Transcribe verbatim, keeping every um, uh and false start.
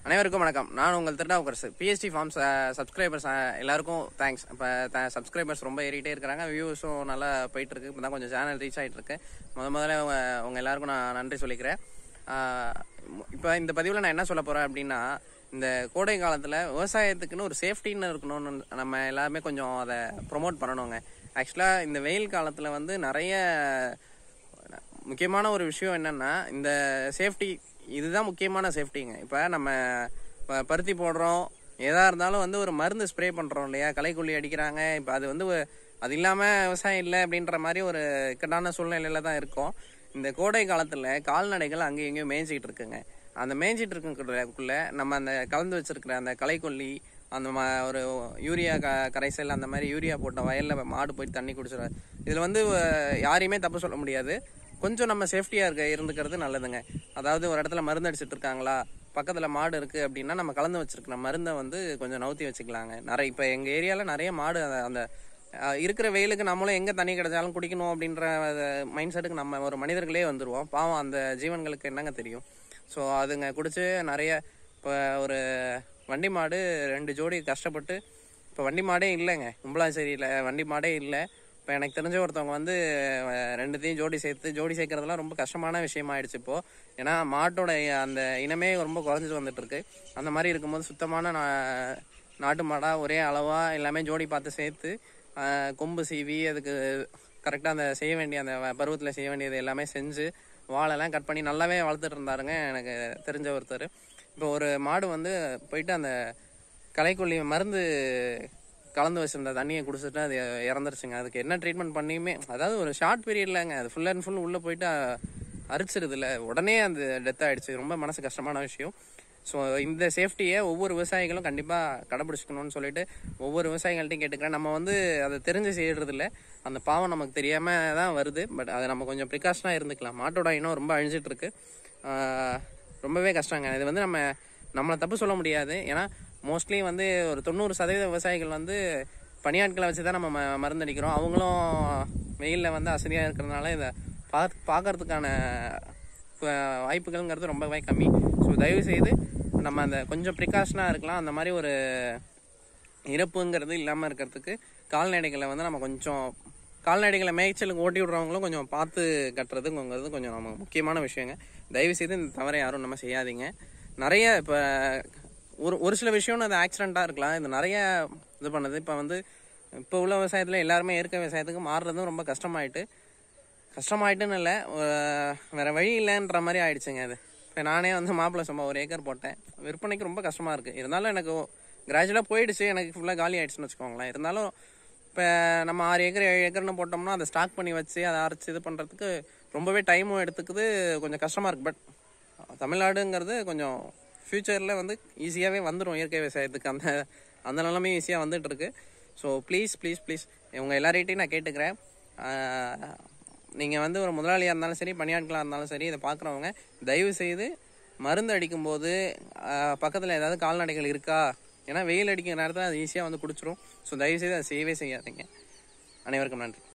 அனைவருக்கும் வணக்கம். நான் உங்கள் திருநாவுக்கரசு. பிஎஸ்டி ஃபார்ம்ஸ் சப்ஸ்கிரைபர்ஸ் எல்லாருக்கும் தேங்க்ஸ். இப்போ சப்ஸ்கிரைபர்ஸ் ரொம்ப ஏறிட்டே இருக்கிறாங்க, வியூஸும் நல்லா போயிட்டு இருக்கு. இப்போ தான் கொஞ்சம் சேனல் ரீச் ஆகிட்டு இருக்கு. முத முதல்ல உங்க உங்க எல்லாருக்கும் நான் நன்றி சொல்லிக்கிறேன். இப்போ இந்த பதிவில் நான் என்ன சொல்ல போறேன் அப்படின்னா, இந்த கோடை காலத்தில் விவசாயத்துக்குன்னு ஒரு சேஃப்டின்னு இருக்கணும்னு நம்ம எல்லாருமே கொஞ்சம் அதை ப்ரொமோட் பண்ணணுங்க. ஆக்சுவலாக இந்த வெயில் காலத்தில் வந்து நிறைய முக்கியமான ஒரு விஷயம் என்னன்னா, இந்த சேஃப்டி இதுதான் முக்கியமான சேஃப்டிங்க. இப்போ நம்ம பருத்தி போடுறோம், எதாக இருந்தாலும் வந்து ஒரு மருந்து ஸ்ப்ரே பண்ணுறோம் இல்லையா, களைக்கொல்லி அடிக்கிறாங்க. இப்போ அது வந்து அது இல்லாமல் விவசாயம் இல்லை அப்படின்ற மாதிரி ஒரு இக்கட்டான சூழ்நிலையில தான் இருக்கும். இந்த கோடை காலத்தில் கால்நடைகள் அங்கேயும் இங்கேயும் மேய்ஞ்சிக்கிட்டு இருக்குங்க. அந்த மேய்ஞ்சிட்டு இருக்குக்குள்ள நம்ம அந்த கலந்து வச்சிருக்கிற அந்த களைக்கொல்லி, அந்த மா ஒரு யூரியா க கரைசல் அந்த மாதிரி யூரியா போட்ட வயலில் மாடு போய் தண்ணி குடிச்சிடும். இதில் வந்து யாரையுமே தப்பு சொல்ல முடியாது. கொஞ்சம் நம்ம சேஃப்டியாக இருக்க இருந்துக்கிறது நல்லதுங்க. அதாவது ஒரு இடத்துல மருந்து அடிச்சுட்டு இருக்காங்களா, பக்கத்தில் மாடு இருக்குது அப்படின்னா நம்ம கலந்து வச்சிருக்கிற மருந்தை வந்து கொஞ்சம் நவுத்தி வச்சுக்கலாங்க. நிறைய இப்போ எங்கள் ஏரியாவில் நிறைய மாடு அந்த இருக்கிற வெயிலுக்கு நம்மளும் எங்கே தண்ணி கிடைச்சாலும் குடிக்கணும் அப்படின்ற மைண்ட் செட்டுக்கு நம்ம ஒரு மனிதர்களே வந்துடுவோம். பாவம் அந்த ஜீவன்களுக்கு என்னங்க தெரியும். ஸோ அதுங்க குடிச்சு நிறைய இப்போ ஒரு வண்டி மாடு ரெண்டு ஜோடி கஷ்டப்பட்டு, இப்போ வண்டி மாடே இல்லைங்க, கும்பலாச்சேரியில் வண்டி மாடே இல்லை. இப்போ எனக்கு தெரிஞ்ச ஒருத்தவங்க வந்து ரெண்டுத்தையும் ஜோடி சேர்த்து ஜோடி சேர்க்கறதுலாம் ரொம்ப கஷ்டமான விஷயமா ஆயிடுச்சு இப்போது. ஏன்னா மாட்டோட அந்த இனமே ரொம்ப குறைஞ்சிட்டு வந்துட்டு இருக்கு. அந்த மாதிரி இருக்கும்போது சுத்தமான நாட்டு மாடாக ஒரே அளவாக எல்லாமே ஜோடி பார்த்து சேர்த்து கொம்பு சீவி அதுக்கு கரெக்டாக அந்த செய்ய வேண்டிய அந்த பருவத்தில் செய்ய வேண்டியது எல்லாமே செஞ்சு வாழெல்லாம் கட் பண்ணி நல்லாவே வளர்த்துட்டு இருந்தாருங்க எனக்கு தெரிஞ்ச ஒருத்தர். இப்போ ஒரு மாடு வந்து போயிட்டு அந்த களைக்கொல்லி மருந்து கலந்து வச்சிருந்த தண்ணியை குடிச்சிட்டு அது இறந்துருச்சுங்க. அதுக்கு என்ன ட்ரீட்மெண்ட் பண்ணியுமே, அதாவது ஒரு ஷார்ட் பீரியட்லங்க அது ஃபுல் அண்ட் ஃபுல் உள்ளே போயிட்டு அரிச்சிருது இல்லை, உடனே அந்த டெத் ஆகிடுச்சு. ரொம்ப மனசு கஷ்டமான விஷயம். ஸோ இந்த சேஃப்டியை ஒவ்வொரு விவசாயிகளும் கண்டிப்பாக கடைபிடிச்சிக்கணும்னு சொல்லிட்டு ஒவ்வொரு விவசாயிகள்ட்டையும் கேட்டுக்கிறேன். நம்ம வந்து அதை தெரிஞ்சு செய்யறது இல்லை, அந்த பாவம் நமக்கு தெரியாமல் தான் வருது. பட் அதை நம்ம கொஞ்சம் ப்ரிகாஷனாக இருந்துக்கலாம். மாட்டோட இனம் ரொம்ப அழிஞ்சிட்டு இருக்கு, ரொம்பவே கஷ்டங்க. இது வந்து நம்ம நம்மளை தப்பு சொல்ல முடியாது. ஏன்னா மோஸ்ட்லி வந்து ஒரு தொண்ணூறு சதவீத விவசாயிகள் வந்து பணியாட்களை வச்சு தான் நம்ம ம மருந்தடிக்கிறோம். அவங்களும் வெயிலில் வந்து அசதியாக இருக்கிறதுனால இதை பா பார்க்கறதுக்கான வாய்ப்புகள்ங்கிறது ரொம்பவே கம்மி. ஸோ தயவு செய்து நம்ம அந்த கொஞ்சம் ப்ரிகாஷனாக இருக்கலாம். அந்த மாதிரி ஒரு இறப்புங்கிறது இல்லாமல் இருக்கிறதுக்கு கால்நடைகளை வந்து நம்ம கொஞ்சம் கால்நடைகளை மேய்ச்சலுக்கு ஓட்டி விடுறவங்களும் கொஞ்சம் பார்த்து கட்டுறதுங்கிறது கொஞ்சம் நம்ம முக்கியமான விஷயங்க. தயவு செய்து இந்த தவிர யாரும் நம்ம செய்யாதீங்க. நிறைய இப்போ ஒரு ஒரு சில விஷயம்னு அது ஆக்சிடெண்ட்டாக இருக்கலாம். இது நிறைய இது பண்ணுது. இப்போ வந்து இப்போ உள்ள விவசாயத்தில் எல்லாருமே இயற்கை விவசாயத்துக்கு மாறுறதும் ரொம்ப கஷ்டமாயிட்டு கஷ்டமாயிட்டுன்னு இல்லை, வேறு வழி இல்லைன்ற மாதிரி ஆயிடுச்சுங்க. அது இப்போ நானே வந்து மாப்பிள்ளை சும்மா ஒரு ஏக்கர் போட்டேன், விற்பனைக்கு ரொம்ப கஷ்டமாக இருக்குது. இருந்தாலும் எனக்கு கிராஜுவலாக போயிடுச்சு, எனக்கு ஃபுல்லாக காலி ஆகிடுச்சுன்னு வச்சுக்கோங்களேன். இருந்தாலும் இப்போ நம்ம ஆறு ஏக்கர் ஏழு ஏக்கர்னு போட்டோம்னா அதை ஸ்டாக் பண்ணி வச்சு அதை அரைச்சி இது பண்ணுறதுக்கு ரொம்பவே டைமும் எடுத்துக்குது, கொஞ்சம் கஷ்டமாக இருக்குது. பட் தமிழ்நாடுங்கிறது கொஞ்சம் ஃப்யூச்சரில் வந்து ஈஸியாகவே வந்துடும் இயற்கை விவசாயத்துக்கு. அந்த அந்த நிலைமை ஈஸியாக வந்துட்டு இருக்கு. ஸோ ப்ளீஸ் ப்ளீஸ் ப்ளீஸ் இவங்க எல்லார்கிட்டையும் நான் கேட்டுக்கிறேன். நீங்கள் வந்து ஒரு முதலாளியாக இருந்தாலும் சரி, பணியாட்களாக இருந்தாலும் சரி, இதை பார்க்குறவங்க தயவு செய்து மருந்து அடிக்கும்போது பக்கத்தில் ஏதாவது கால்நடைகள் இருக்கா, ஏன்னா வெயில் அடிக்கிற நேரத்தில் அது ஈஸியாக வந்து குடிச்சிரும். ஸோ தயவு செய்து அதை செய்யவே செய்யாதீங்க. அனைவருக்கும் நன்றி.